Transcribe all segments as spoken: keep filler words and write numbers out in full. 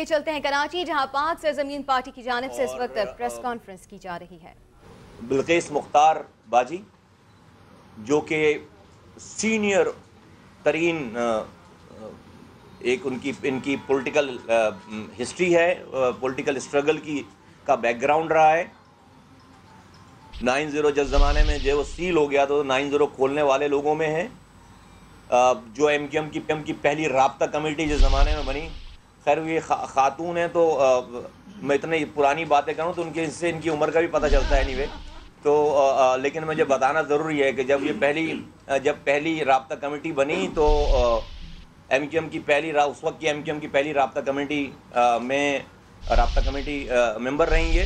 لیے چلتے ہیں کراچی، جہاں پاک سرزمین پارٹی کی جانب سے اس وقت پریس کانفرنس کی جا رہی ہے۔ بلقیس مختار باجی جو کہ سینئر ترین ایک ان کی ان کی پولیٹیکل ہسٹری ہے، پولیٹیکل اسٹرگل کی کا بیک گراؤنڈ رہا ہے۔ نائن زیرو جس زمانے میں جو وہ سیل ہو گیا تو نائن زیرو کھولنے والے لوگوں میں ہیں، جو ایم کیو ایم کی ایم کی پہلی رابطہ کمیٹی جس زمانے میں بنی۔ خیر یہ خاتون ہیں تو میں اتنی پرانی باتیں کروں تو ان کے اس سے ان کی عمر کا بھی پتہ چلتا ہے اینی وے، تو لیکن مجھے بتانا ضروری ہے کہ جب یہ پہلی جب پہلی رابطہ کمیٹی بنی تو ایم کیو ایم کی پہلی اس وقت کی ایم کیو ایم کی پہلی رابطہ کمیٹی میں رابطہ کمیٹی ممبر رہیں گے۔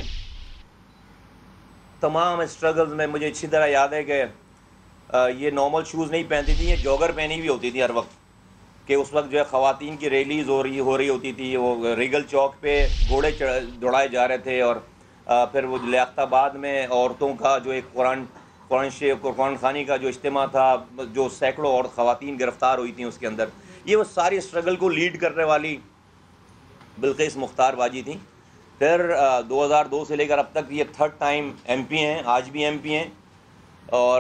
تمام اسٹرگلز میں مجھے اچھی طرح یاد ہے کہ یہ نارمل شوز نہیں پہنتی تھیں، یہ جوگر پہنی ہوئی ہوتی تھی ہر وقت، کہ اس وقت جو ہے خواتین کی ریلیز ہو رہی ہو رہی ہوتی تھی، وہ ریگل چوک پہ گھوڑے دوڑائے جا رہے تھے، اور پھر وہ لیاقت آباد میں عورتوں کا جو ایک قرآن قرآن شیخ قرآن خوانی کا جو اجتماع تھا، جو سینکڑوں اور خواتین گرفتار ہوئی تھیں اس کے اندر، یہ وہ ساری اسٹرگل کو لیڈ کرنے والی بلقیس مختار باجی تھیں۔ پھر دو ہزار دو سے لے کر اب تک یہ تھرڈ ٹائم ایم پی ہیں، آج بھی ایم پی ہیں، اور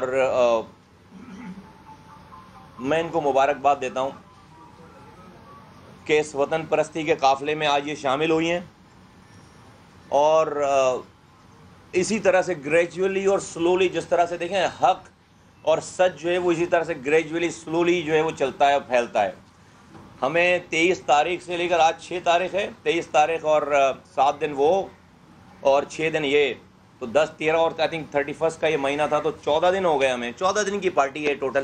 میں ان کو مبارکباد دیتا ہوں کہ اس وطن پرستی کے قافلے میں آج یہ شامل ہوئی ہیں، اور اسی طرح سے گریجولی اور سلولی، جس طرح سے دیکھیں حق اور سچ جو ہے وہ اسی طرح سے گریجولی سلولی جو ہے وہ چلتا ہے اور پھیلتا ہے۔ ہمیں تیئیس تاریخ سے لے کر آج چھ تاریخ ہے، تیئیس تاریخ اور سات دن وہ اور چھ دن یہ، تو دس تیرہ اور آئی تھنک تھرٹی فسٹ کا یہ مہینہ تھا، تو چودہ دن ہو گئے ہمیں، چودہ دن کی پارٹی ہے ٹوٹل۔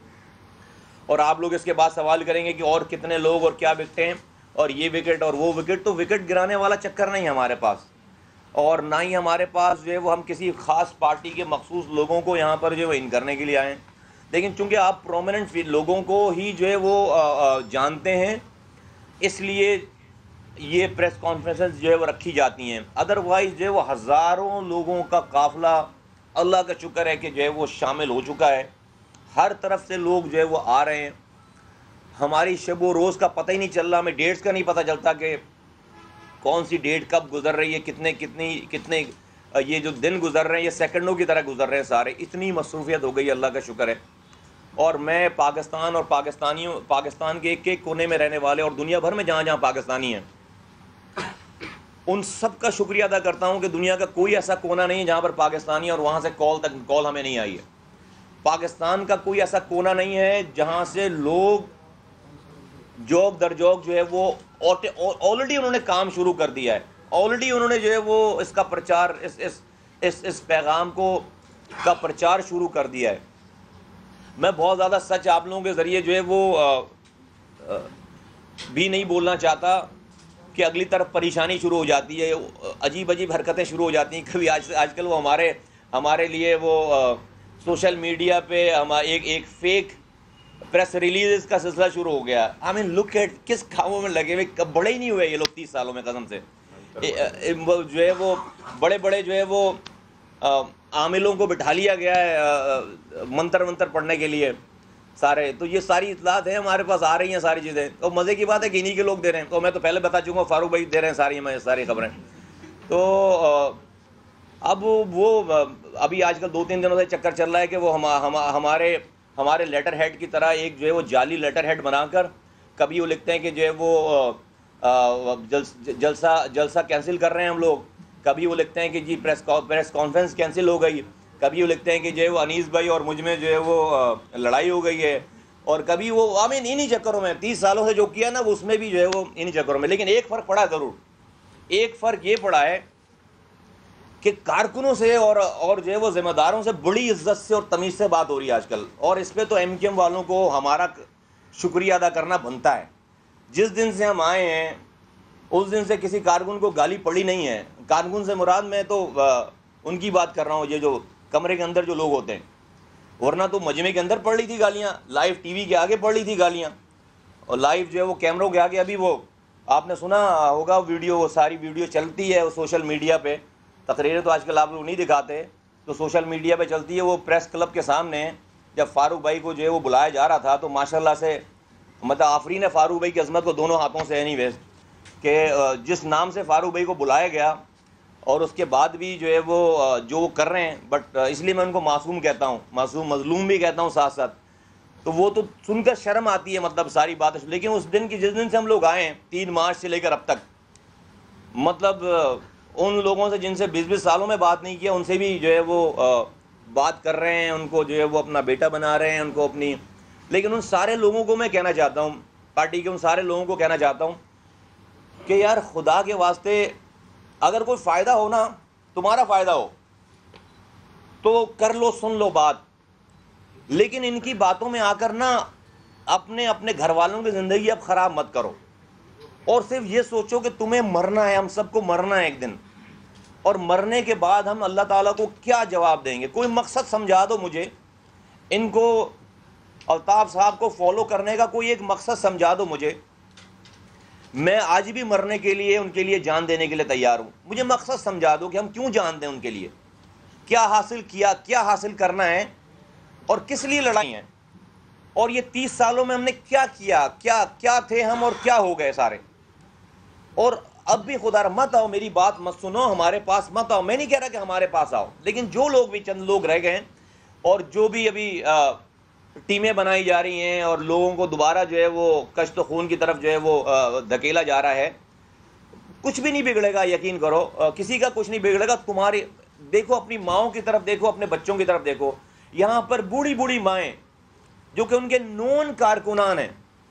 اور آپ لوگ اس کے بعد سوال کریں گے کہ اور کتنے لوگ اور کیا وکٹیں ہیں اور یہ وکٹ اور وہ وکٹ، تو وکٹ گرانے والا چکر نہیں ہمارے پاس، اور نہ ہی ہمارے پاس جو ہے وہ ہم کسی خاص پارٹی کے مخصوص لوگوں کو یہاں پر جو ہے وہ ان کرنے کے لیے آئے ہیں، لیکن چونکہ آپ پرومیننٹ لوگوں کو ہی جو ہے وہ جانتے ہیں، اس لیے یہ پریس کانفرنسز جو ہے وہ رکھی جاتی ہیں۔ ادروائز جو ہے وہ ہزاروں لوگوں کا قافلہ اللہ کا شکر ہے کہ جو ہے وہ شامل ہو چکا ہے، ہر طرف سے لوگ جو ہے وہ آ رہے ہیں۔ ہماری شب و روز کا پتہ ہی نہیں چل رہا، ہمیں ڈیٹس کا نہیں پتہ چلتا کہ کون سی ڈیٹ کب گزر رہی ہے، کتنے کتنی کتنے یہ جو دن گزر رہے ہیں یہ سیکنڈوں کی طرح گزر رہے ہیں سارے، اتنی مصروفیت ہو گئی، اللہ کا شکر ہے۔ اور میں پاکستان اور پاکستانیوں پاکستان کے ایک ایک کونے میں رہنے والے اور دنیا بھر میں جہاں جہاں پاکستانی ہیں، ان سب کا شکریہ ادا کرتا ہوں کہ دنیا کا کوئی ایسا کونا نہیں ہے جہاں پر پاکستانی اور وہاں سے کال تک کال ہمیں نہیں آئی ہے۔ پاکستان کا کوئی ایسا کونا نہیں ہے جہاں سے لوگ جوک در جوک جو ہے وہ آلریڈی انہوں نے کام شروع کر دیا ہے، آلریڈی انہوں نے جو ہے وہ اس کا پرچار اس اس اس اس پیغام کو کا پرچار شروع کر دیا ہے۔ میں بہت زیادہ سچ آپ لوگوں کے ذریعے جو ہے وہ بھی نہیں بولنا چاہتا کہ اگلی طرف پریشانی شروع ہو جاتی ہے، عجیب عجیب حرکتیں شروع ہو جاتی ہیں کبھی۔ آج آج کل وہ ہمارے ہمارے لیے وہ سوشل میڈیا پہ ہم ایک ایک فیک پریس ریلیز کا سلسلہ شروع ہو گیا۔ آئی مین لک ایٹ کس کاموں میں لگے ہوئے، بڑے ہی نہیں ہوئے یہ لوگ تیس سالوں میں قسم سے، جو ہے وہ بڑے بڑے جو ہے وہ عاملوں کو بٹھا لیا گیا ہے منتر منتر پڑھنے کے لیے سارے، تو یہ ساری اطلاعات ہیں ہمارے پاس آ رہی ہیں ساری چیزیں، اور مزے کی بات ہے کہ انہی کے لوگ دے رہے ہیں، تو میں تو پہلے بتا چکا ہوں فاروق بھائی دے رہے ہیں ساری میں ساری خبریں۔ تو اب وہ ابھی آج کل دو تین دنوں سے چکر چل رہا ہے کہ وہ ہمارے ہمارے لیٹر ہیڈ کی طرح ایک جو ہے وہ جعلی لیٹر ہیڈ بنا کر کبھی وہ لکھتے ہیں کہ جو ہے وہ جلسہ جلسہ کینسل کر رہے ہیں ہم لوگ، کبھی وہ لکھتے ہیں کہ جی پریس پریس کانفرنس کینسل ہو گئی، کبھی وہ لکھتے ہیں کہ جو ہے وہ انیس بھائی اور مجھ میں جو ہے وہ لڑائی ہو گئی ہے، اور کبھی وہ آمین انہی چکروں میں تیس سالوں سے جو کیا نا وہ اس میں بھی جو ہے وہ انہی چکروں میں۔ لیکن ایک فرق پڑا ضرور، ایک فرق یہ پڑا ہے کہ کارکنوں سے اور اور جو ہے وہ ذمہ داروں سے بڑی عزت سے اور تمیز سے بات ہو رہی ہے آج کل، اور اس پہ تو ایم کیو ایم والوں کو ہمارا شکریہ ادا کرنا بنتا ہے۔ جس دن سے ہم آئے ہیں اس دن سے کسی کارکن کو گالی پڑی نہیں ہے، کارکن سے مراد میں تو ان کی بات کر رہا ہوں، یہ جو کمرے کے اندر جو لوگ ہوتے ہیں، ورنہ تو مجمع کے اندر پڑھ لی تھی گالیاں، لائیو ٹی وی کے آگے پڑھ لی تھی گالیاں، اور لائیو جو ہے وہ کیمروں کے آگے ابھی وہ آپ نے سنا ہوگا ویڈیو، وہ ساری ویڈیو چلتی ہے وہ سوشل میڈیا پہ، تقریریں تو آج کل آپ لوگ نہیں دکھاتے تو سوشل میڈیا پہ چلتی ہے، وہ پریس کلب کے سامنے جب فاروق بھائی کو جو ہے وہ بلایا جا رہا تھا تو ماشاءاللہ سے مطلب آفرین ہے فاروق بھائی کی عظمت کو دونوں ہاتھوں سے اینی ویز، کہ جس نام سے فاروق بھائی کو بلایا گیا اور اس کے بعد بھی جو ہے وہ جو وہ کر رہے ہیں، بٹ اس لیے میں ان کو معصوم کہتا ہوں، معصوم مظلوم بھی کہتا ہوں ساتھ ساتھ، تو وہ تو سن کر شرم آتی ہے مطلب ساری باتیں. لیکن اس دن کی جس دن سے ہم لوگ آئے ہیں تین مارچ سے لے کر اب تک، مطلب ان لوگوں سے جن سے بیس بیس سالوں میں بات نہیں کیا، ان سے بھی جو ہے وہ بات کر رہے ہیں، ان کو جو ہے وہ اپنا بیٹا بنا رہے ہیں، ان کو اپنی. لیکن ان سارے لوگوں کو میں کہنا چاہتا ہوں، پارٹی کے ان سارے لوگوں کو کہنا چاہتا ہوں کہ یار خدا کے واسطے اگر کوئی فائدہ ہو نا، تمہارا فائدہ ہو تو کر لو، سن لو بات. لیکن ان کی باتوں میں آ کر نا اپنے اپنے گھر والوں کی زندگی اب خراب مت کرو، اور صرف یہ سوچو کہ تمہیں مرنا ہے، ہم سب کو مرنا ہے ایک دن، اور مرنے کے بعد ہم اللہ تعالیٰ کو کیا جواب دیں گے. کوئی مقصد سمجھا دو مجھے، ان کو الطاف صاحب کو فالو کرنے کا کوئی ایک مقصد سمجھا دو مجھے. میں آج بھی مرنے کے لیے ان کے لیے جان دینے کے لیے تیار ہوں. مجھے مقصد سمجھا دو کہ ہم کیوں جان دیں ان کے لیے، کیا حاصل کیا، کیا حاصل کرنا ہے، اور کس لیے لڑائی ہیں، اور یہ تیس سالوں میں ہم نے کیا کیا، کیا کیا تھے ہم اور کیا ہو گئے سارے. اور اب بھی خدا را مت آؤ، میری بات مت سنو، ہمارے پاس مت آؤ. میں نہیں کہہ رہا کہ ہمارے پاس آؤ، لیکن جو لوگ بھی چند لوگ رہ گئے ہیں اور جو بھی ابھی ٹیمیں بنائی جا رہی ہیں اور لوگوں کو دوبارہ جو ہے وہ کشت و خون کی طرف جو ہے وہ دھکیلا جا رہا ہے، کچھ بھی نہیں بگڑے گا، یقین کرو، کسی کا کچھ نہیں بگڑے گا. تمہاری دیکھو، اپنی ماؤں کی طرف دیکھو، اپنے بچوں کی طرف دیکھو. یہاں پر بوڑھی بوڑھی مائیں جو کہ ان کے نون کارکنان ہیں،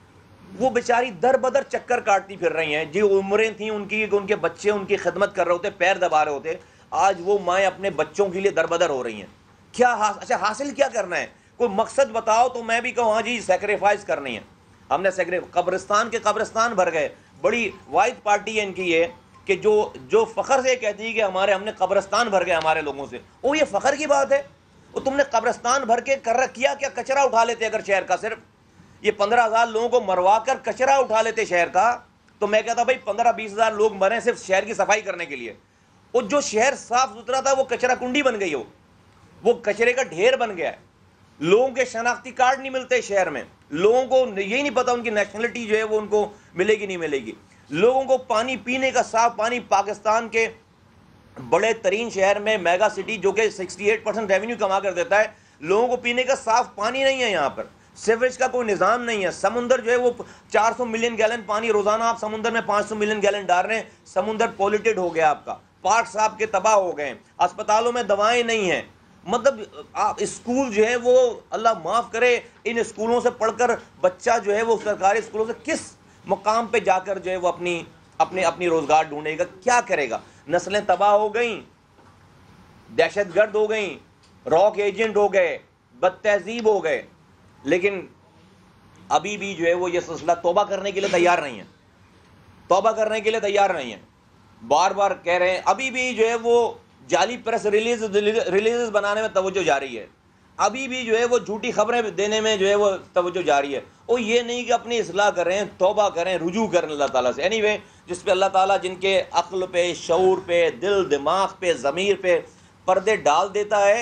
وہ بیچاری در بدر چکر کاٹتی پھر رہی ہیں. جو عمریں تھیں ان کی، ان کے بچے ان کی خدمت کر رہے ہوتے، پیر دبا رہے ہوتے، آج وہ مائیں اپنے بچوں کے لیے در بدر ہو رہی ہیں. کیا اچھا حاصل کیا کرنا ہے؟ کوئی مقصد بتاؤ تو میں بھی کہوں ہاں جی سیکریفائز کرنی ہے. ہم نے سیکری قبرستان کے قبرستان بھر گئے. بڑی واحد پارٹی ہے ان کی یہ کہ جو جو فخر سے کہتی ہے کہ ہمارے ہم نے قبرستان بھر گئے ہمارے لوگوں سے. وہ یہ فخر کی بات ہے؟ وہ تم نے قبرستان بھر کے کر کیا کیا؟ کچرا اٹھا لیتے اگر شہر کا، صرف یہ پندرہ ہزار لوگوں کو مروا کر کچرا اٹھا لیتے شہر کا، تو میں کہتا بھائی پندرہ بیس ہزار لوگ مرے صرف شہر کی صفائی کرنے کے لیے. وہ جو شہر صاف ستھرا تھا وہ کچرا کنڈی بن گئی، ہو وہ کچرے کا ڈھیر بن گیا ہے. لوگوں کے شناختی کارڈ نہیں ملتے شہر میں، لوگوں کو یہی نہیں پتا ان کی نیشنلٹی جو ہے وہ ان کو ملے گی نہیں ملے گی. لوگوں کو پانی پینے کا صاف پانی، پاکستان کے بڑے ترین شہر میں، میگا سٹی جو کہ سکسٹی ایٹ پرسینٹ ریونیو کما کر دیتا ہے، لوگوں کو پینے کا صاف پانی نہیں ہے. یہاں پر سیوریج کا کوئی نظام نہیں ہے. سمندر جو ہے وہ چار سو ملین گیلن پانی روزانہ آپ سمندر میں پانچ سو ملین گیلن ڈال رہے ہیں. سمندر پولیوٹیڈ ہو گیا، آپ کا پارٹس آپ کے تباہ ہو گئے. اسپتالوں میں دوائیں نہیں ہیں. مطلب آپ اسکول جو ہے وہ اللہ معاف کرے، ان اسکولوں سے پڑھ کر بچہ جو ہے وہ سرکاری اسکولوں سے کس مقام پہ جا کر جو ہے وہ اپنی اپنے اپنی روزگار ڈھونڈے گا، کیا کرے گا؟ نسلیں تباہ ہو گئیں، دہشت گرد ہو گئیں، راک ایجنٹ ہو گئے، بد تہذیب ہو گئے. لیکن ابھی بھی جو ہے وہ یہ سلسلہ توبہ کرنے کے لیے تیار نہیں ہے، توبہ کرنے کے لیے تیار نہیں ہے. بار بار کہہ رہے ہیں، ابھی بھی جو ہے وہ جعلی پریس ریلیز ریلیز بنانے میں توجہ جاری ہے. ابھی بھی جو ہے وہ جھوٹی خبریں دینے میں جو ہے وہ توجہ جاری ہے. وہ یہ نہیں کہ اپنی اصلاح کریں، توبہ کریں، رجوع کریں اللہ تعالیٰ سے. اینی وے، جس پہ اللہ تعالیٰ جن کے عقل پہ، شعور پہ، دل دماغ پہ، ضمیر پہ پردے ڈال دیتا ہے،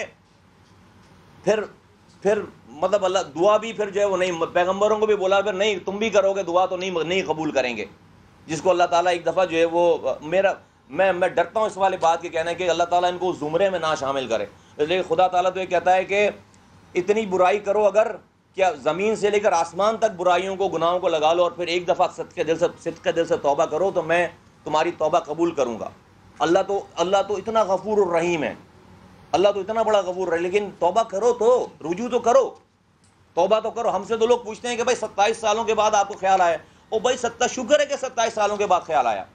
پھر پھر مطلب اللہ دعا بھی پھر جو ہے وہ نہیں، پیغمبروں کو بھی بولا پھر نہیں تم بھی کرو گے دعا تو نہیں نہیں قبول کریں گے. جس کو اللہ تعالیٰ ایک دفعہ جو ہے وہ میرا میں میں ڈرتا ہوں اس والے بات کے کہنا کہ اللہ تعالیٰ ان کو زمرے میں نہ شامل کرے. لیکن خدا تعالیٰ تو یہ کہتا ہے کہ اتنی برائی کرو اگر کیا زمین سے لے کر آسمان تک برائیوں کو، گناہوں کو لگا لو، اور پھر ایک دفعہ صدقے دل سے صدقے دل سے توبہ کرو تو میں تمہاری توبہ قبول کروں گا. اللہ تو اللہ تو اتنا غفور الرحیم ہے، اللہ تو اتنا بڑا غفور ہے. لیکن توبہ کرو تو، رجوع تو کرو، توبہ تو کرو. ہم سے تو لوگ پوچھتے ہیں کہ بھائی ستائیس سالوں کے بعد آپ کو خیال آیا. او بھائی ستہ شکر ہے کہ ستائیس سالوں کے بعد خیال آیا،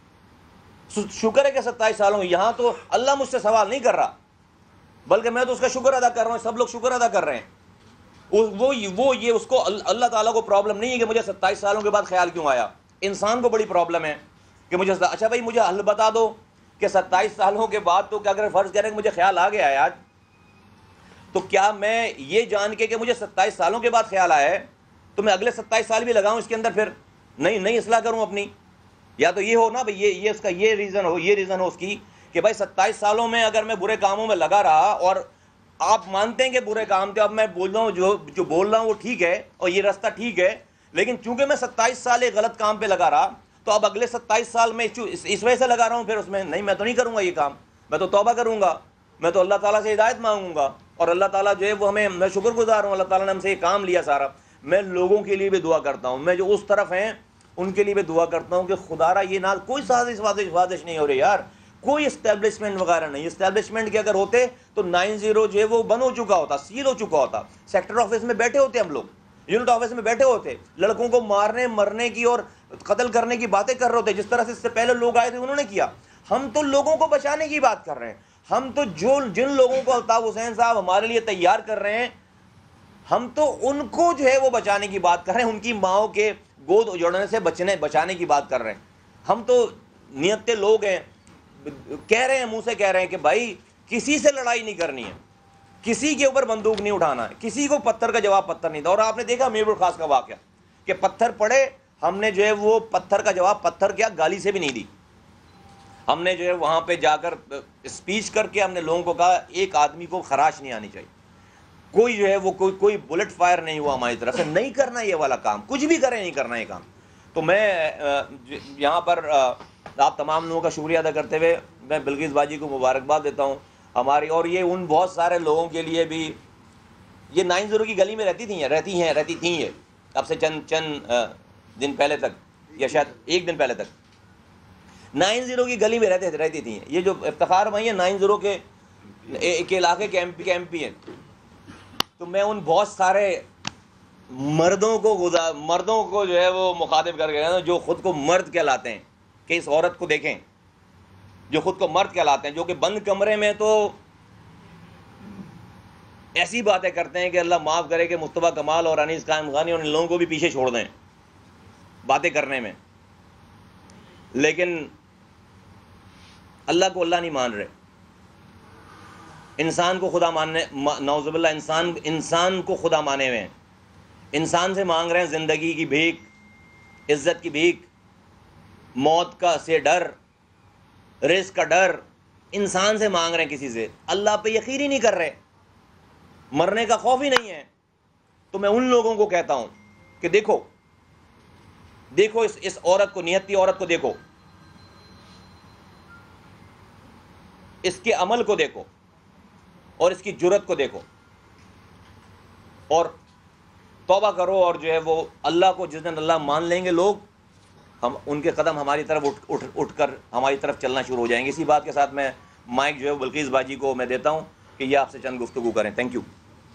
شکر ہے کہ ستائیس سالوں. یہاں تو اللہ مجھ سے سوال نہیں کر رہا، بلکہ میں تو اس کا شکر ادا کر رہا ہوں. سب لوگ شکر ادا کر رہے ہیں. وہ وہ یہ اس کو اللہ تعالیٰ کو پرابلم نہیں ہے کہ مجھے ستائیس سالوں کے بعد خیال کیوں آیا. انسان کو بڑی پرابلم ہے کہ مجھے اچھا بھائی مجھے حل بتا دو کہ ستائیس سالوں کے بعد تو کیا اگر فرض کریں کہ مجھے خیال آ گیا ہے آج، تو کیا میں یہ جان کے کہ مجھے ستائیس سالوں کے بعد خیال آیا ہے تو میں اگلے ستائیس سال بھی لگاؤں اس کے اندر پھر نہیں نہیں اصلاح کروں اپنی؟ یا تو یہ ہو نا بھائی، یہ یہ اس کا یہ ریزن ہو یہ ریزن ہو اس کی کہ بھائی ستائیس سالوں میں اگر میں برے کاموں میں لگا رہا اور آپ مانتے ہیں کہ برے کام تھے، اب میں بول رہا ہوں جو جو بول رہا ہوں وہ ٹھیک ہے اور یہ راستہ ٹھیک ہے، لیکن چونکہ میں ستائیس سال ایک غلط کام پہ لگا رہا تو اب اگلے ستائیس سال میں اس وجہ سے لگا رہا ہوں پھر اس میں نہیں، میں تو نہیں کروں گا یہ کام، میں تو توبہ کروں گا، میں تو اللہ تعالیٰ سے ہدایت مانگوں گا، اور اللہ تعالیٰ جو ہے وہ ہمیں، میں شکر گزار ہوں اللہ تعالیٰ نے ہم سے یہ کام لیا سارا. میں لوگوں کے لیے بھی دعا کرتا ہوں، میں جو اس طرف ہیں ان کے لیے بھی دعا کرتا ہوں کہ خدا را یہ نہ کوئی سازش وازش وازش نہیں ہو رہی یار، کوئی اسٹیبلشمنٹ وغیرہ نہیں. اسٹیبلشمنٹ کے اگر ہوتے تو نائن زیرو جو ہے وہ بند ہو چکا ہوتا، سیل ہو چکا ہوتا. سیکٹر آفس میں بیٹھے ہوتے ہم لوگ، یونٹ آفس میں بیٹھے ہوتے، لڑکوں کو مارنے مرنے کی اور قتل کرنے کی باتیں کر رہے ہوتے جس طرح سے اس سے پہلے لوگ آئے تھے انہوں نے کیا. ہم تو لوگوں کو بچانے کی بات کر رہے ہیں. ہم تو جو جن لوگوں کو الطاف حسین صاحب ہمارے لیے تیار کر رہے ہیں، ہم تو ان کو جو ہے وہ بچانے کی بات کر رہے ہیں، ان کی ماؤں کے گود اجڑنے سے بچنے بچانے کی بات کر رہے ہیں. ہم تو نیتے لوگ ہیں، کہہ رہے ہیں منہ سے کہہ رہے ہیں کہ بھائی کسی سے لڑائی نہیں کرنی ہے، کسی کے اوپر بندوق نہیں اٹھانا ہے، کسی کو پتھر کا جواب پتھر نہیں تھا. اور آپ نے دیکھا میر خاص کا واقعہ کہ پتھر پڑے، ہم نے جو ہے وہ پتھر کا جواب پتھر کیا گالی سے بھی نہیں دی. ہم نے جو ہے وہاں پہ جا کر اسپیچ کر کے ہم نے لوگوں کو کہا ایک آدمی کو خراش نہیں آنی چاہیے، کوئی جو ہے وہ کوئی کوئی بلٹ فائر نہیں ہوا ہماری طرف سے. نہیں کرنا یہ والا کام، کچھ بھی کریں نہیں کرنا یہ کام. تو میں یہاں پر آپ تمام لوگوں کا شکریہ ادا کرتے ہوئے میں بلقیس باجی کو مبارکباد دیتا ہوں ہماری، اور یہ ان بہت سارے لوگوں کے لیے بھی، یہ نائن زیرو کی گلی میں رہتی تھیں رہتی ہیں رہتی تھیں یہ اب سے چند چند دن پہلے تک، یا شاید ایک دن پہلے تک نائن زیرو کی گلی میں رہتے رہتی تھیں. یہ جو افتخار بھائی ہیں نائن زیرو کے ایک علاقے کے ایم پی کے ایم پی ہیں. تو میں ان بہت سارے مردوں کو گزار مردوں کو جو ہے وہ مخاطب کر کے جو خود کو مرد کہلاتے ہیں کہ اس عورت کو دیکھیں جو خود کو مرد کہلاتے ہیں، جو کہ بند کمرے میں تو ایسی باتیں کرتے ہیں کہ اللہ معاف کرے کہ مصطفیٰ کمال اور انیس قائم خانی اور ان لوگوں کو بھی پیچھے چھوڑ دیں باتیں کرنے میں، لیکن اللہ کو اللہ نہیں مان رہے. انسان کو خدا ماننے، نعوذ باللہ انسان انسان کو خدا مانے ہوئے ہیں. انسان سے مانگ رہے ہیں زندگی کی بھیک، عزت کی بھیک، موت کا سے ڈر، رزق کا ڈر. انسان سے مانگ رہے ہیں کسی سے، اللہ پہ یقین ہی نہیں کر رہے، مرنے کا خوف ہی نہیں ہے. تو میں ان لوگوں کو کہتا ہوں کہ دیکھو دیکھو اس اس عورت کو، نیتی عورت کو دیکھو، اس کے عمل کو دیکھو اور اس کی جرت کو دیکھو، اور توبہ کرو. اور جو ہے وہ اللہ کو جس دن اللہ مان لیں گے لوگ، ہم ان کے قدم ہماری طرف اٹھ اٹھ اٹھ کر ہماری طرف چلنا شروع ہو جائیں گے. اسی بات کے ساتھ میں مائک جو ہے بلقیس باجی کو میں دیتا ہوں کہ یہ آپ سے چند گفتگو کریں. Thank you.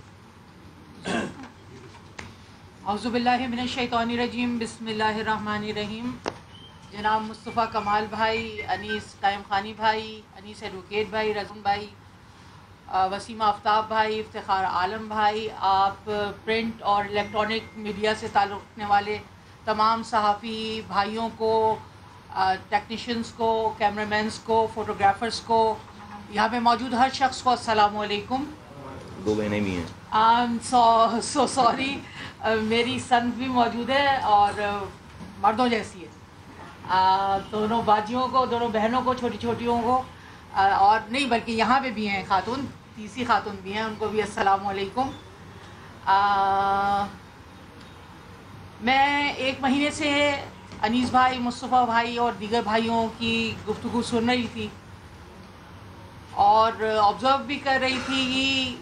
اعوذ باللہ من الشیطان الرجیم، بسم اللہ الرحمن الرحیم. جناب مصطفیٰ کمال بھائی، انیس قائم خانی بھائی، انیس ایڈوکیٹ بھائی، رضوان بھائی، وسیم آفتاب بھائی، افتخار عالم بھائی، آپ پرنٹ اور الیکٹرانک میڈیا سے تعلق رکھنے والے تمام صحافی بھائیوں کو، ٹیکنیشینز کو، کیمرہ مینز کو، فوٹوگرافرز کو، یہاں پہ موجود ہر شخص کو السلام علیکم. دو بہنیں بھی ہیں. I am so so sorry, میری سن بھی موجود ہے اور مردوں جیسی ہے. دونوں باجیوں کو، دونوں بہنوں کو، چھوٹی چھوٹیوں کو، اور نہیں بلکہ یہاں پہ بھی ہیں خاتون، تیسری خاتون بھی ہیں، ان کو بھی السلام علیکم. میں ایک مہینے سے انیس بھائی، مصطفیٰ بھائی اور دیگر بھائیوں کی گفتگو سن رہی تھی اور آبزرو بھی کر رہی تھی،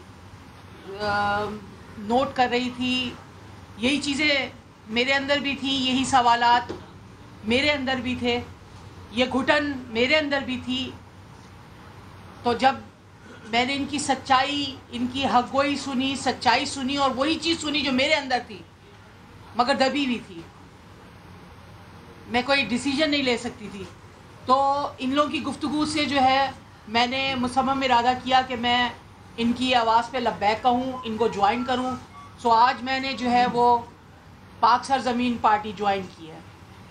نوٹ کر رہی تھی. یہی چیزیں میرے اندر بھی تھیں، یہی سوالات میرے اندر بھی تھے، یہ گھٹن میرے اندر بھی تھی. تو جب میں نے ان کی سچائی، ان کی حق گوئی سنی، سچائی سنی، اور وہی چیز سنی جو میرے اندر تھی مگر دبی ہوئی تھی، میں کوئی ڈیسیجن نہیں لے سکتی تھی. تو ان لوگوں کی گفتگو سے جو ہے میں نے مصمم ارادہ کیا کہ میں ان کی آواز پہ لبیک کہوں، ان کو جوائن کروں. سو آج میں نے جو ہے وہ پاک سرزمین پارٹی جوائن کی ہے.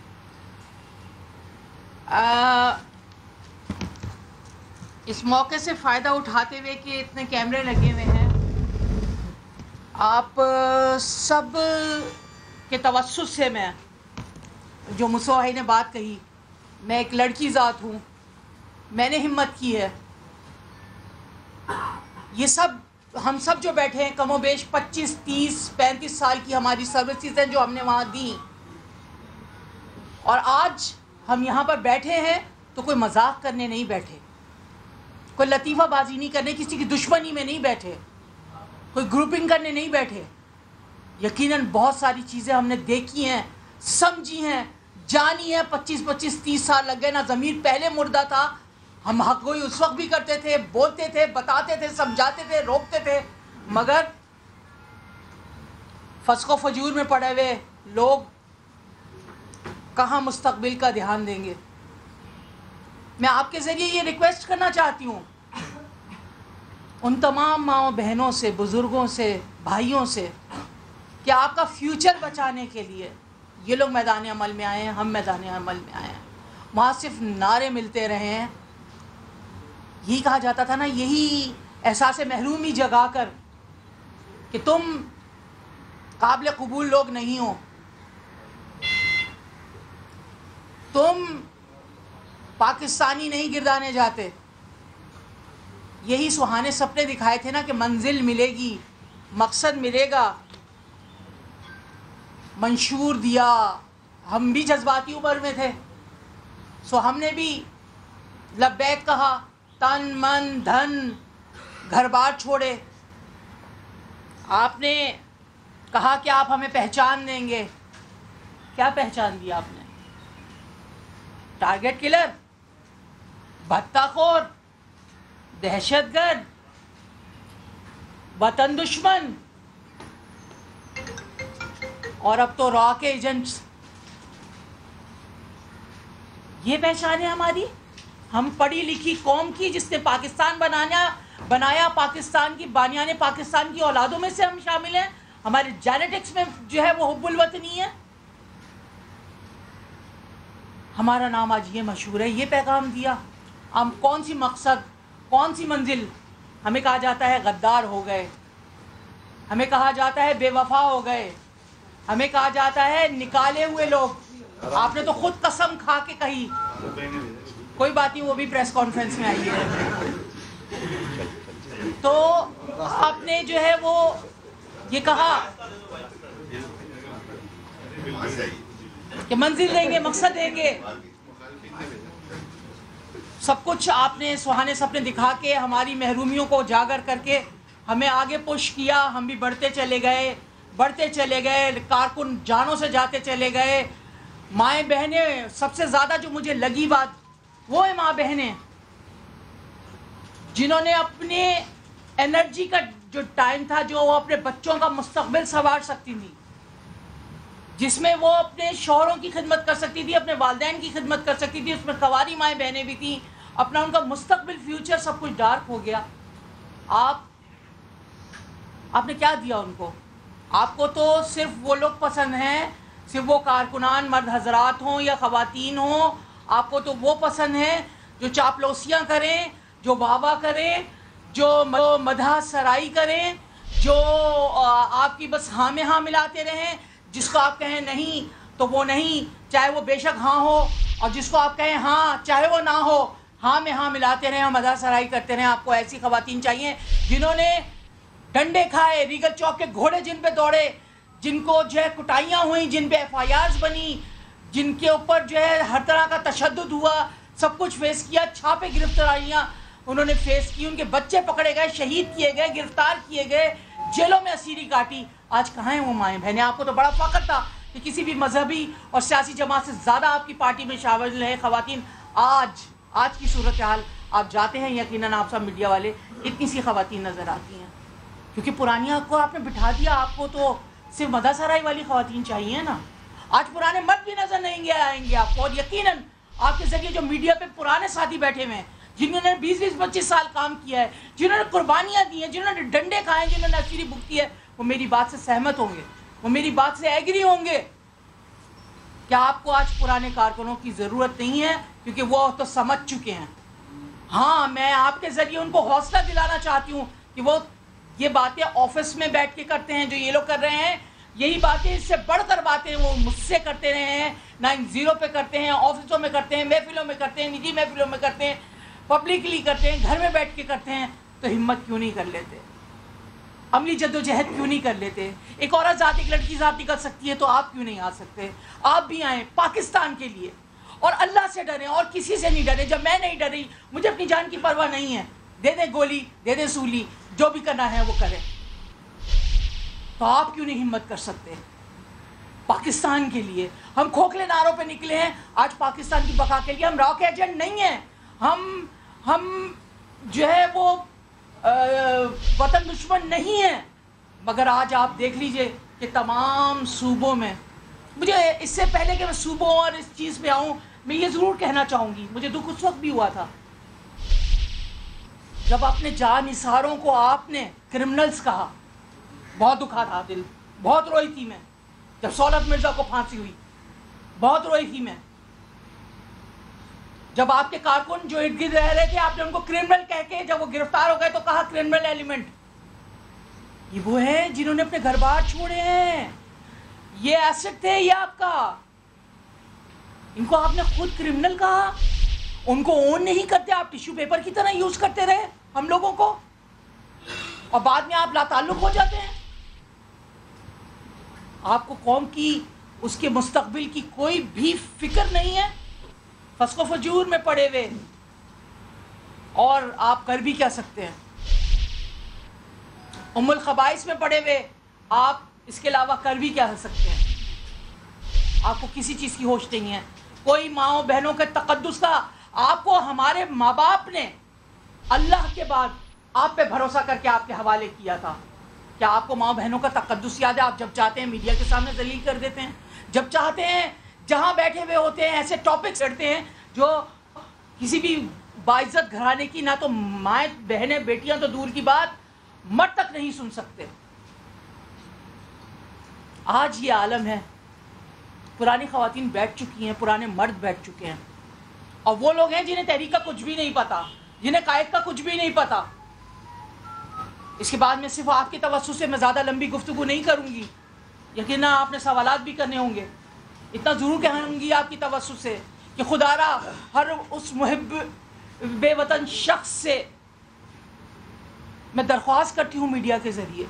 آ, اس موقع سے فائدہ اٹھاتے ہوئے کہ اتنے کیمرے لگے ہوئے ہیں، آپ سب کے توسط سے میں، جو مصطفیٰ نے بات کہی، میں ایک لڑکی ذات ہوں، میں نے ہمت کی ہے. یہ سب ہم سب جو بیٹھے ہیں کم و بیش پچیس تیس پینتیس سال کی ہماری سروسز ہیں جو ہم نے وہاں دیں، اور آج ہم یہاں پر بیٹھے ہیں تو کوئی مذاق کرنے نہیں بیٹھے, کوئی لطیفہ بازی نہیں کرنے, کسی کی دشمنی میں نہیں بیٹھے, کوئی گروپنگ کرنے نہیں بیٹھے. یقیناً بہت ساری چیزیں ہم نے دیکھی ہیں, سمجھی ہیں, جانی ہے. پچیس پچیس تیس سال لگ گئے نا. ضمیر پہلے مردہ تھا, ہم حق گوئی اس وقت بھی کرتے تھے, بولتے تھے, بتاتے تھے, سمجھاتے تھے, روکتے تھے, مگر فسق و فجور میں پڑے ہوئے لوگ کہاں مستقبل کا دھیان دیں گے. میں آپ کے ذریعے یہ ریکویسٹ کرنا چاہتی ہوں ان تمام ماؤں بہنوں سے, بزرگوں سے, بھائیوں سے, کہ آپ کا فیوچر بچانے کے لیے یہ لوگ میدان عمل میں آئے ہیں, ہم میدان عمل میں آئے ہیں. وہاں صرف نعرے ملتے رہے ہیں. یہی کہا جاتا تھا نا, یہی احساس محرومی جگا کر کہ تم قابل قبول لوگ نہیں ہو, تم پاکستانی نہیں گردانے جاتے. یہی سہانے سپنے دکھائے تھے نا کہ منزل ملے گی, مقصد ملے گا. منشور دیا, ہم بھی جذباتی عمر میں تھے, سو ہم نے بھی لبیک کہا, تن من دھن گھر بار چھوڑے. آپ نے کہا کہ آپ ہمیں پہچان دیں گے. کیا پہچان دیا آپ نے؟ ٹارگٹ کلر, بھتہ خور, دہشت گرد, وطن دشمن, اور اب تو را کے ایجنٹس. یہ پہچان ہے ہماری. ہم پڑھی لکھی قوم کی جس نے پاکستان بنانا بنایا, پاکستان کی بانیان پاکستان کی اولادوں میں سے ہم شامل ہیں. ہمارے جینیٹکس میں جو ہے وہ حب الوطنی ہے. ہمارا نام آج یہ مشہور ہے. یہ پیغام دیا. ہم کون سی مقصد, کون سی منزل. ہمیں کہا جاتا ہے غدار ہو گئے, ہمیں کہا جاتا ہے بے وفا ہو گئے, ہمیں کہا جاتا ہے نکالے ہوئے لوگ. آپ نے تو خود قسم کھا کے کہی. کوئی بات نہیں, وہ بھی پریس کانفرنس میں آئی ہے. تو آپ نے جو ہے وہ یہ کہا کہ منزل دیں گے, مقصد دیں گے. سب کچھ آپ نے سہانے سپنے دکھا کے ہماری محرومیوں کو اجاگر کر کے ہمیں آگے پش کیا. ہم بھی بڑھتے چلے گئے, بڑھتے چلے گئے. کارکن جانوں سے جاتے چلے گئے. مائیں بہنیں, سب سے زیادہ جو مجھے لگی بات وہ ہے ماں بہنیں جنہوں نے اپنے انرجی کا جو ٹائم تھا, جو وہ اپنے بچوں کا مستقبل سنوار سکتی تھی, جس میں وہ اپنے شوہروں کی خدمت کر سکتی تھی, اپنے والدین کی خدمت کر سکتی تھی. اس میں کنواری مائیں بہنیں بھی تھیں. اپنا ان کا مستقبل, فیوچر سب کچھ ڈارک ہو گیا. آپ آپ نے کیا دیا ان کو؟ آپ کو تو صرف وہ لوگ پسند ہیں, صرف وہ کارکنان مرد حضرات ہوں یا خواتین ہوں. آپ کو تو وہ پسند ہیں جو چاپلوسیاں کریں, جو واہ واہ کریں, جو مدح سرائی کریں, جو آپ کی بس ہاں میں ہاں ملاتے رہیں. جس کو آپ کہیں نہیں تو وہ نہیں, چاہے وہ بے شک ہاں ہو, اور جس کو آپ کہیں ہاں چاہے وہ نہ ہو, ہاں میں ہاں ملاتے رہیں اور مدح سرائی کرتے رہیں. آپ کو ایسی خواتین چاہیے جنہوں نے ڈنڈے کھائے, ریگل چوک کے گھوڑے جن پہ دوڑے, جن کو جو ہے کٹائیاں ہوئیں, جن پہ ایف آئی آرز بنی, جن کے اوپر جو ہے ہر طرح کا تشدد ہوا, سب کچھ فیس کیا. چھاپے گرفتاریاں انہوں نے فیس کی, ان کے بچے پکڑے گئے, شہید کیے گئے, گرفتار کیے گئے, جیلوں میں اسیری کاٹی. آج کہاں ہیں وہ مائیں بہنیں؟ آپ کو تو بڑا فخر تھا کہ کسی بھی مذہبی اور سیاسی جماعت سے زیادہ آپ کی پارٹی میں شامل ہیں خواتین. آج آج کی صورتحال آپ جاتے ہیں, یقیناً آپ سب میڈیا والے, اتنی سی خواتین نظر آتی ہیں, کیونکہ پرانی آپ کو آپ نے بٹھا دیا. آپ کو تو صرف مدح سرائی والی خواتین چاہیے نا. آج پرانے مرد بھی نظر نہیں آئیں گے آپ کو. اور یقیناً آپ کے ذریعے جو میڈیا پہ پرانے ساتھی بیٹھے ہوئے ہیں, جنہوں نے بیس بیس پچیس سال کام کیا ہے, جنہوں نے قربانیاں دی ہیں, جنہوں نے ڈنڈے کھائے ہیں, جنہوں نے اسیری بھگتی ہے, وہ میری بات سے سہمت ہوں گے, وہ میری بات سے ایگری ہوں گے. کیا آپ کو آج پرانے کارکنوں کی ضرورت نہیں ہے؟ کیونکہ وہ تو سمجھ چکے ہیں. ہاں, میں آپ کے ذریعے ان کو حوصلہ دلانا چاہتی ہوں کہ وہ یہ باتیں آفس میں بیٹھ کے کرتے ہیں جو یہ لوگ کر رہے ہیں, یہی باتیں اس سے بڑھ کر باتیں وہ مجھ سے کرتے رہے ہیں. نائن زیرو پہ کرتے ہیں, آفسوں میں کرتے ہیں, محفلوں میں کرتے ہیں, نجی محفلوں میں کرتے ہیں, پبلکلی کرتے ہیں, گھر میں بیٹھ کے کرتے ہیں. تو ہمت کیوں نہیں کر لیتے؟ عملی جد و جہد کیوں نہیں کر لیتے؟ ایک عورت ذات, ایک لڑکی ذات نکل سکتی ہے تو آپ کیوں نہیں آ سکتے؟ آپ بھی آئیں پاکستان کے لیے, اور اللہ سے ڈریں اور کسی سے نہیں ڈریں. جب میں نہیں ڈری, مجھے اپنی جان کی پرواہ نہیں ہے, دے دیں گولی, دے دیں سولی, جو بھی کرنا ہے وہ کریں. تو آپ کیوں نہیں ہمت کر سکتے پاکستان کے لیے؟ ہم کھوکھلے نعروں پہ نکلے ہیں آج پاکستان کی بقا کے لیے. ہم راک ایجنٹ نہیں ہیں, ہم ہم جو ہے وہ وطن دشمن نہیں ہیں. مگر آج آپ دیکھ لیجئے کہ تمام صوبوں میں, مجھے اس سے پہلے کہ میں صوبوں اور اس چیز پہ آؤں, میں یہ ضرور کہنا چاہوں گی, مجھے دکھ اس وقت بھی ہوا تھا جب اپنے جانثاروں کو آپ نے کرمنلز کہا. بہت دکھا تھا دل, بہت روئی تھی میں جب سولت مرزا کو پھانسی ہوئی, بہت روئی تھی میں. جب آپ کے کارکن جو ارد گرد رہ رہے تھے, آپ نے ان کو کرمنل کہہ کے جب وہ گرفتار ہو گئے تو کہا کرمنل ایلیمنٹ. یہ وہ ہیں جنہوں نے اپنے گھر بار چھوڑے ہیں, یہ ایسٹ تھے یہ آپ کا, ان کو آپ نے خود کرمنل کہا. ان کو اون نہیں کرتے, آپ ٹیشو پیپر کی طرح یوز کرتے رہے ہم لوگوں کو, اور بعد میں آپ لا تعلق ہو جاتے ہیں. آپ کو قوم کی اس کے مستقبل کی کوئی بھی فکر نہیں ہے, فسق و فجور میں پڑے ہوئے, اور آپ کر بھی کیا سکتے ہیں؟ ام الخبائث میں پڑے ہوئے, آپ اس کے علاوہ کر بھی کیا سکتے ہیں؟ آپ کو کسی چیز کی ہوش نہیں ہے, کوئی ماؤں بہنوں کے تقدس کا. آپ کو ہمارے ماں باپ نے اللہ کے بعد آپ پہ بھروسہ کر کے آپ کے حوالے کیا تھا. کیا آپ کو ماں بہنوں کا تقدس یاد ہے؟ آپ جب چاہتے ہیں میڈیا کے سامنے ذلیل کر دیتے ہیں, جب چاہتے ہیں جہاں بیٹھے ہوئے ہوتے ہیں ایسے ٹاپکس کرتے ہیں جو کسی بھی باعزت گھرانے کی نہ تو مائیں بہنیں بیٹیاں تو دور کی بات مرد تک نہیں سن سکتے. آج یہ عالم ہے, پرانی خواتین بیٹھ چکی ہیں, پرانے مرد بیٹھ چکے ہیں, اور وہ لوگ ہیں جنہیں تحریک کا کچھ بھی نہیں پتا, جنہیں قائد کا کچھ بھی نہیں پتا. اس کے بعد میں صرف آپ کے توسط سے میں زیادہ لمبی گفتگو نہیں کروں گی, یقیناً آپ نے سوالات بھی کرنے ہوں گے. اتنا ضرور کہوں گی آپ کی توسط سے کہ خدا را ہر اس محب بے وطن شخص سے میں درخواست کرتی ہوں میڈیا کے ذریعے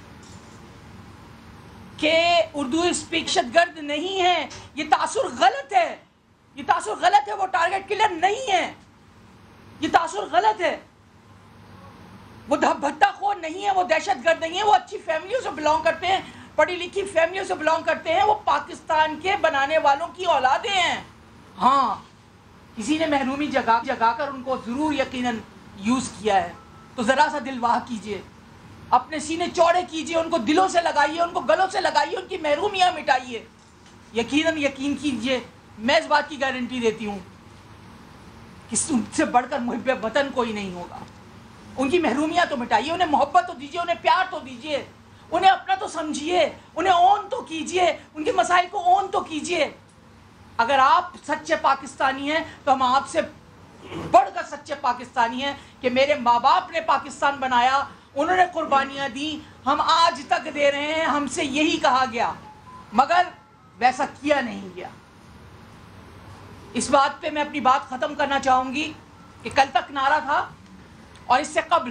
کہ اردو اسپیک دہشت گرد نہیں ہے, یہ تاثر غلط ہے, یہ تاثر غلط ہے, وہ ٹارگٹ کلر نہیں ہے, یہ تاثر غلط ہے, وہ بھٹا خور نہیں ہے, وہ دہشت گرد نہیں ہے, وہ اچھی فیملیوں سے بلانگ کرتے ہیں, پڑھی لکھی فیملیوں سے بلانگ کرتے ہیں, وہ پاکستان کے بنانے والوں کی اولادیں ہیں. ہاں کسی نے محرومی جگا جگا کر ان کو ضرور یقیناً یوز کیا ہے, تو ذرا سا دل واہ کیجئے, اپنے سینے چوڑے کیجئے, ان کو دلوں سے لگائیے, ان کو گلوں سے لگائیے, ان کی محرومیاں مٹائیے. یقیناً یقین کیجئے, میں اس بات کی گارنٹی دیتی ہوں کہ ان سے بڑھ کر محب وطن کوئی نہیں ہوگا. ان کی محرومیاں تو مٹائیے, انہیں محبت تو دیجئے, انہیں پیار تو دیجئے, انہیں اپنا تو سمجھیے, انہیں اون تو کیجئے, ان کے مسائل کو اون تو کیجئے. اگر آپ سچے پاکستانی ہیں تو ہم آپ سے بڑھ کر سچے پاکستانی ہیں کہ میرے ماں باپ نے پاکستان بنایا, انہوں نے قربانیاں دی, ہم آج تک دے رہے ہیں, ہم سے یہی کہا گیا مگر ویسا کیا نہیں گیا. اس بات پہ میں اپنی بات ختم کرنا چاہوں گی کہ کل تک نعرہ تھا, اور اس سے قبل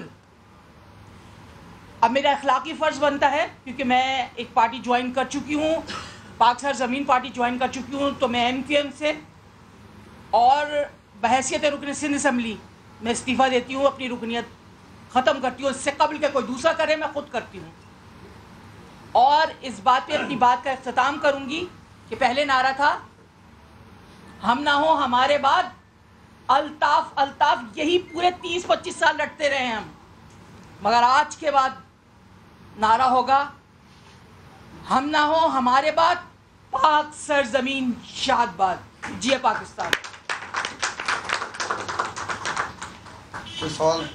اب میرا اخلاقی فرض بنتا ہے, کیونکہ میں ایک پارٹی جوائن کر چکی ہوں, پاک سرزمین پارٹی جوائن کر چکی ہوں, تو میں ایم کیو ایم سے اور بحیثیت رکن سندھ اسمبلی میں استعفیٰ دیتی ہوں, اپنی رکنیت ختم کرتی ہوں. اس سے قبل کہ کوئی دوسرا کرے میں خود کرتی ہوں. اور اس بات پہ اپنی بات کا اختتام کروں گی کہ پہلے نعرہ تھا ہم نہ ہو ہمارے بعد الطاف الطاف, یہی پورے تیس پچیس سال لڑتے رہے ہم, مگر آج کے بعد نعرہ ہوگا ہم نہ ہو ہمارے بعد پاک سرزمین شاد باد. جی پاکستان. سوال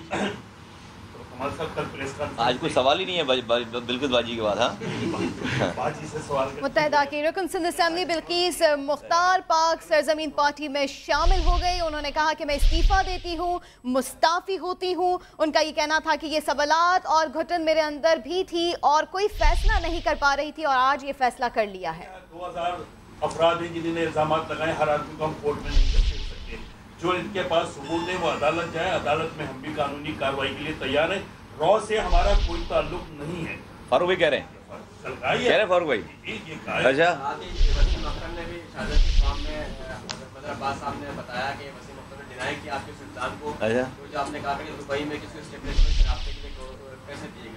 آج کوئی سوال ہی نہیں ہے بالکل باجی کے بعد. ہاں متحدہ کی رکن سندھ اسمبلی بلقیس مختار پاک سرزمین پارٹی میں شامل ہو گئی. انہوں نے کہا کہ میں استعفیٰ دیتی ہوں, مستعفی ہوتی ہوں. ان کا یہ کہنا تھا کہ یہ سوالات اور گھٹن میرے اندر بھی تھی اور کوئی فیصلہ نہیں کر پا رہی تھی, اور آج یہ فیصلہ کر لیا ہے. دو ہزار افراد ہیں جنہوں نے الزامات لگائے, ہر آدمی کو ہم کورٹ میں نہیں کر سکتے. جو ان کے پاس ثبوت ہے وہ عدالت جائے, عدالت میں ہم بھی قانونی کارروائی کے لیے تیار ہیں. رو سے ہمارا کوئی تعلق نہیں ہے. فاروق بھائی کہہ رہے ہیں کہہ رہے ہیں فاروق بھائی. اچھا صدر عباس صاحب نے بتایا کہ وسیم اختر نے ڈینائی کیا آپ کے اس الزام کو. اچھا. تو جو آپ نے کہا کہ دبئی میں کسی اسٹیبلشمنٹ سے رابطے کے لیے پیسے دیے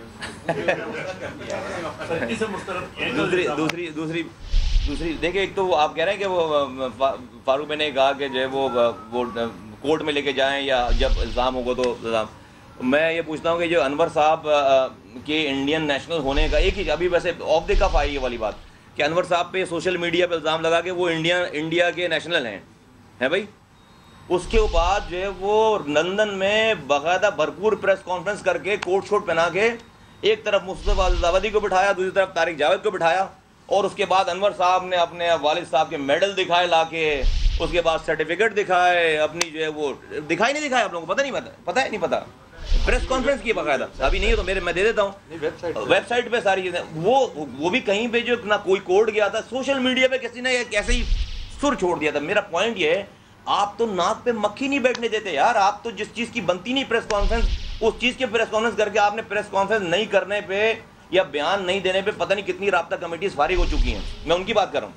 گئے. دوسری دوسری دوسری دوسری دیکھیں، ایک تو آپ کہہ رہے ہیں کہ وہ فاروق میں نے کہا کہ جو ہے وہ وہ کورٹ میں لے کے جائیں یا جب الزام ہوگا تو الزام. میں یہ پوچھتا ہوں کہ جو انور صاحب کے انڈین نیشنل ہونے کا ایک ہی ابھی ویسے آف دی کف آئی یہ والی بات کہ انور صاحب پہ سوشل میڈیا پہ الزام لگا کہ وہ انڈیا انڈیا کے نیشنل ہیں ہیں بھائی. اس کے بعد جو ہے وہ لندن میں باقاعدہ بھرپور پریس کانفرنس کر کے کوٹ شوٹ پہنا کے ایک طرف مصطفیٰ الزاودی کو بٹھایا، دوسری طرف طارق جاوید کو بٹھایا، اور اس کے بعد انور صاحب نے اپنے والد صاحب کے میڈل دکھائے لا کے، اس کے بعد سرٹیفکیٹ دکھائے اپنی جو ہے وہ دکھائی نہیں دکھائے. آپ لوگوں کو پتہ نہیں پتا پتہ ہے نہیں پتا پریس کانفرنس کی باقاعدہ ابھی نہیں ہے تو میرے میں دے دیتا ہوں ویب سائٹ پہ ساری چیزیں. وہ وہ بھی کہیں پہ جو نہ کوئی کوڈ گیا تھا، سوشل میڈیا پہ کسی نے کیسے ہی سر چھوڑ دیا تھا. میرا پوائنٹ یہ ہے آپ تو ناک پہ مکھی نہیں بیٹھنے دیتے یار. آپ تو جس چیز کی بنتی نہیں پریس کانفرنس اس چیز کے پریس کانفرنس کر کے آپ نے پریس کانفرنس نہیں کرنے پہ یا بیان نہیں دینے پہ پتہ نہیں کتنی رابطہ کمیٹیز فارغ ہو چکی ہیں. میں ان کی بات کر رہا ہوں.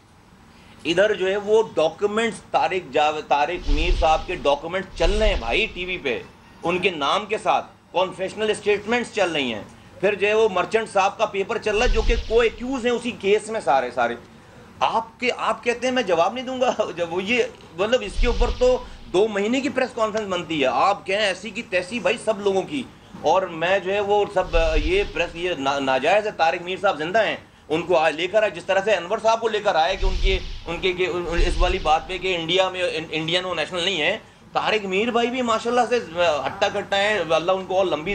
ادھر جو ہے وہ ڈاکومنٹس طارق جاوید طارق میر صاحب کے ڈاکومنٹس چل رہے ہیں بھائی ٹی وی پہ ان کے نام کے ساتھ کانفیشنل اسٹیٹمنٹس چل رہی ہیں. پھر جو ہے وہ مرچنٹ صاحب کا پیپر چل رہا ہے جو کہ کو ایکیوز ہیں اسی کیس میں سارے سارے. آپ کے آپ کہتے ہیں میں جواب نہیں دوں گا. جب وہ یہ مطلب اس کے اوپر تو دو مہینے کی پریس کانفرنس بنتی ہے. آپ کہیں ایسی کی تیسی بھائی سب لوگوں کی. اور میں جو ہے وہ سب یہ پریس یہ ناجائز ہے. طارق میر صاحب زندہ ہیں، ان کو لے کر آئے جس طرح سے انور صاحب کو لے کر آئے کہ ان کے ان کے اس والی بات پہ کہ انڈیا میں انڈین وہ نیشنل نہیں ہے. طارق میر بھائی بھی ماشاءاللہ سے ہٹا کٹا ہیں، اللہ ان کو اور لمبی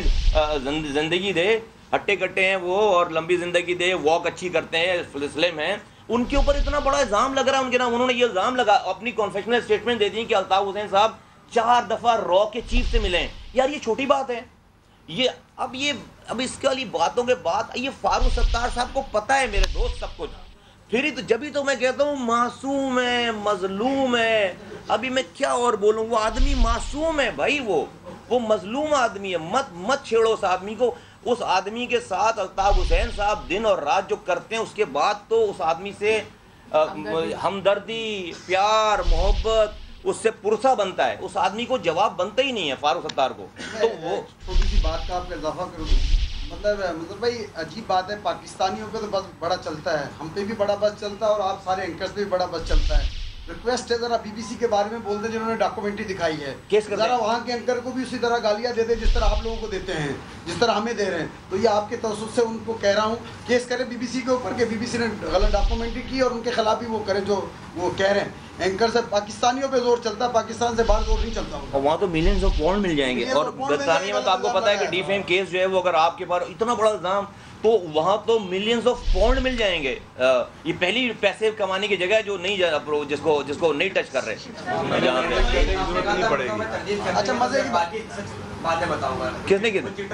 زندگی دے. ہٹے کٹے ہیں وہ اور لمبی زندگی دے، واک اچھی کرتے ہیں، سلم ہیں. ان کے اوپر اتنا بڑا الزام لگ رہا ہے ان کے نام. انہوں نے یہ الزام لگا اپنی کانفیشنل اسٹیٹمنٹ دے دی کہ الطاف حسین صاحب چار دفعہ را کے چیف سے ملے ہیں. یار یہ چھوٹی بات ہے یہ. اب یہ اب اس والی باتوں کے بعد یہ فاروق ستار صاحب کو پتہ ہے میرے دوست سب کچھ. پھر ہی تو جبھی تو میں کہتا ہوں معصوم ہے، مظلوم ہے. ابھی میں کیا اور بولوں، وہ آدمی معصوم ہے بھائی، وہ وہ مظلوم آدمی ہے. مت مت چھیڑو اس آدمی کو. اس آدمی کے ساتھ الطاف حسین صاحب دن اور رات جو کرتے ہیں اس کے بعد تو اس آدمی سے ہمدردی، پیار، محبت اس سے پرسہ بنتا ہے. اس آدمی کو جواب بنتا ہی نہیں ہے فاروق ستار کو. تو وہ چھوٹی سی بات کا آپ کا اضافہ کروں مطلب مطلب بھائی عجیب بات ہے، پاکستانیوں پہ تو بس بڑا چلتا ہے، ہم پہ بھی بڑا بس چلتا ہے اور آپ سارے اینکرز پہ بھی بڑا بس چلتا ہے. ریکویسٹ ہے ذرا بی بی سی کے بارے میں بول دیں جنہوں نے ڈاکومنٹری دکھائی ہے، ذرا وہاں کے اینکر کو بھی اسی طرح گالیاں دے دیں جس طرح آپ لوگوں کو دیتے ہیں، جس طرح ہمیں دے رہے ہیں. تو یہ آپ کے توسط سے ان کو کہہ رہا ہوں کیس کرے بی بی سی کے اوپر کہ بی بی سی نے غلط ڈاکومنٹری کی اور ان کے خلاف بھی وہ کرے جو وہ کہہ رہے ہیں. اینکر سے پاکستانیوں پہ زور چلتا ہے، پاکستان سے باہر زور نہیں چلتا. اور وہاں تو ملینز آف پاؤنڈ مل جائیں گے. اور برطانیہ میں تو آپ کو پتا ہے کہ ڈی فیم کیس جو ہے وہ اگر آپ کے پاس اتنا بڑا الزام تو وہاں تو ملینز آف پاؤنڈ مل جائیں گے. یہ پہلی پیسے کمانے کی جگہ ہے جو نہیں جس کو جس کو نہیں ٹچ کر رہے. اچھا مزے کی بات کس نے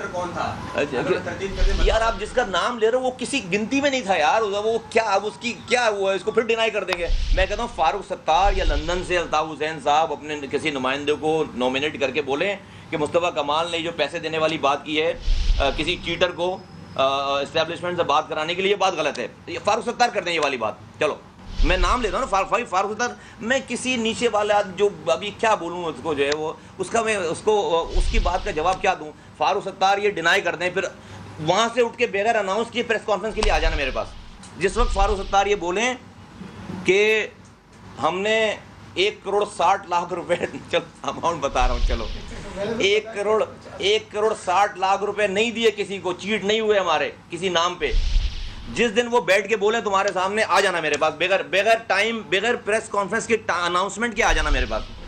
یار آپ جس کا نام لے رہے ہو وہ کسی گنتی میں نہیں تھا یار. وہ کیا اب اس کی کیا ہوا ہے اس کو پھر ڈینائی کر دیں گے. میں کہتا ہوں فاروق ستار یا لندن سے الطاف حسین صاحب اپنے کسی نمائندے کو نومینیٹ کر کے بولیں کہ مصطفیٰ کمال نے جو پیسے دینے والی بات کی ہے کسی چیٹر کو اسٹیبلشمنٹ سے بات کرانے کے لیے، یہ بات غلط ہے. فاروق ستار کر دیں یہ والی بات. چلو میں نام لیتا ہوں نا فاروق ستار. میں کسی نیچے والا جو ابھی کیا بولوں اس کو جو ہے وہ اس کا میں اس کو اس کی بات کا جواب کیا دوں. فاروق ستار یہ ڈینائی کر دیں، پھر وہاں سے اٹھ کے بغیر اناؤنس کیے پریس کانفرنس کے لیے آ جانا میرے پاس. جس وقت فاروق ستار یہ بولیں کہ ہم نے ایک کروڑ ساٹھ لاکھ روپے چل اماؤنٹ بتا رہا ہوں چلو ایک کروڑ ایک کروڑ ساٹھ لاکھ روپے نہیں دیے کسی کو، چیٹ نہیں ہوئے ہمارے کسی نام پہ. جس دن وہ بیٹھ کے بولیں تمہارے سامنے آ جانا میرے پاس بغیر بغیر ٹائم بغیر پریس کانفرنس کے اناؤنسمنٹ کے آ جانا میرے پاس.